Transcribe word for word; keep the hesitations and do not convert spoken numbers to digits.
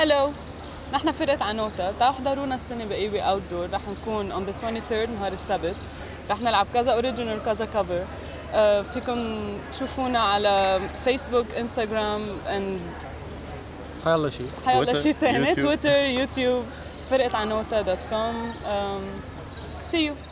هلو، نحن فرقة عنوتا، تعالوا احضرونا السنة بقيوي اوت دور، رح نكون on the twenty-third نهار السبت، رح نلعب كذا اوريجينال كذا كفر. uh, فيكم تشوفونا على فيسبوك، انستغرام اند حيالله شيء حيالله شيء ثاني، تويتر، يوتيوب، فرقة عنوتا دوت كوم. um, see you.